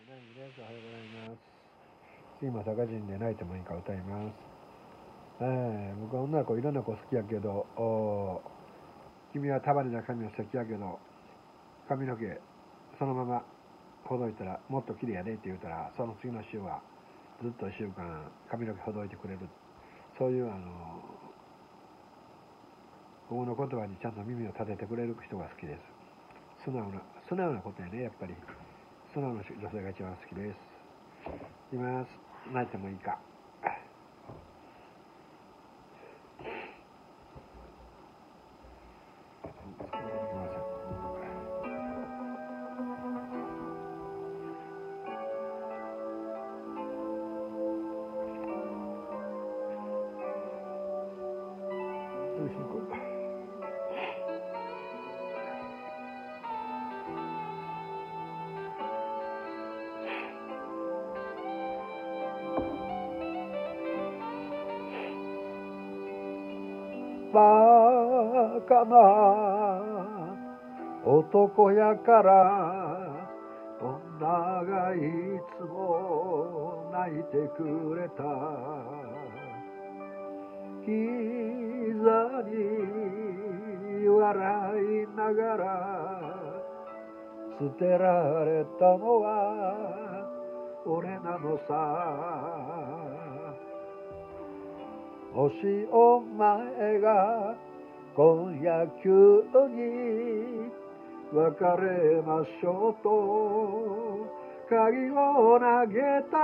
ナインです。おはようございます。今、佐賀人で泣いてもいいか歌います。僕は女の子、いろんな子好きやけど、君は束ねた髪の素敵やけど、髪の毛、そのままほどいたらもっと綺麗やでって言うたら、その次の週はずっと1週間髪の毛ほどいてくれる。そういう僕の言葉にちゃんと耳を立ててくれる人が好きです。素直なことやね、やっぱり。素直な女性が一番好きです。います。泣いてもいいか。バカな男やから女がいつも泣いてくれた。膝に笑いながら捨てられたのは俺なのさ。もしお前が今夜急に別れましょうと鍵を投げた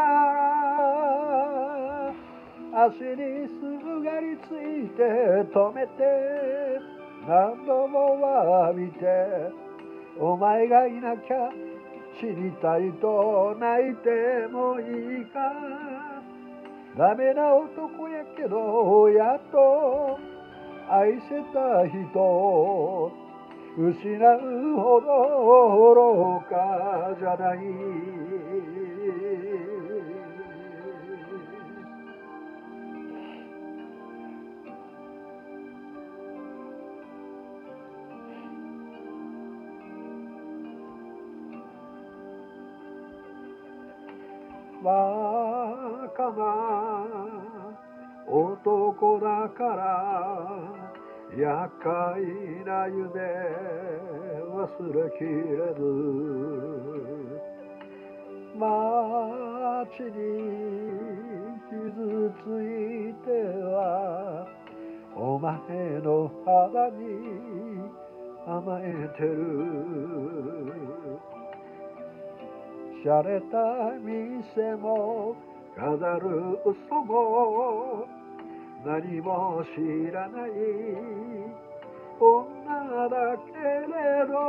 ら、足にすがりついて止めて何度も詫びて、お前がいなきゃ死にたいと泣いてもいいか。ダメな男やけどやっと愛せた人、失うほど愚かじゃない。バカな男だから厄介な夢忘れきれず、街に傷ついてはお前の肌に甘えてる。洒落た店も飾る嘘も何も知らない女だけれど、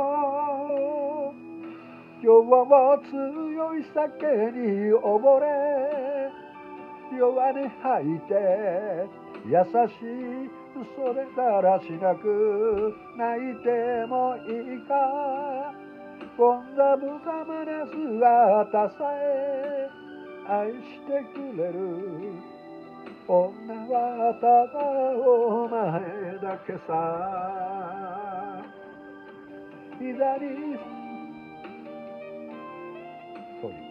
今日も強い酒に溺れ弱音吐いて優しい嘘でだらしなく泣いてもいいか。こんな無様な姿さえ愛してくれる女はただお前だけさ。膝にそういう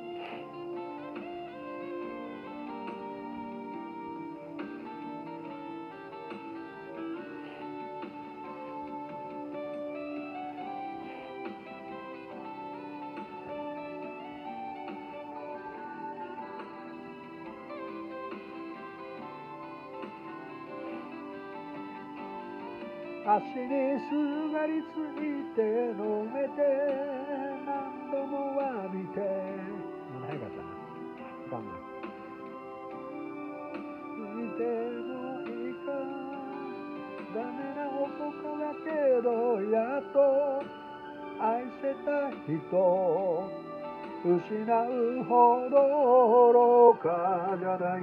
足にすがりついて飲めて何度も詫びて早かったな。我慢見てもいいか。ダメな男だけどやっと愛せた人、失うほど愚かじゃない。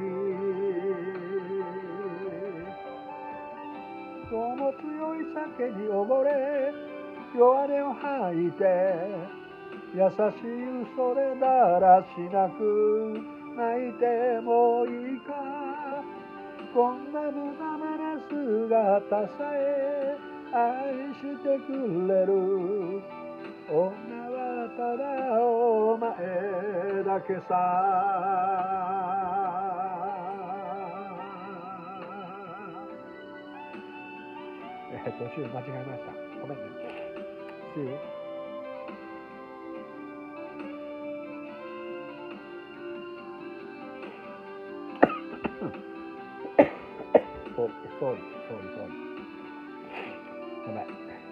今日も強い酒に溺れ弱音を吐いて優しい嘘でだらしなく泣いてもいいか。こんな無様な姿さえ愛してくれる女はただお前だけさ。途中間違えました。ごめんね。See you. ソーリー。ごめん。や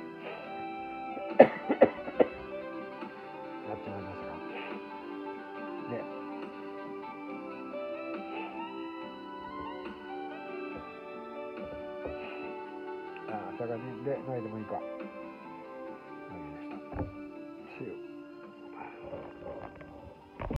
っちまいましたか。ね。ああ、それからね、で、ないでもいいか。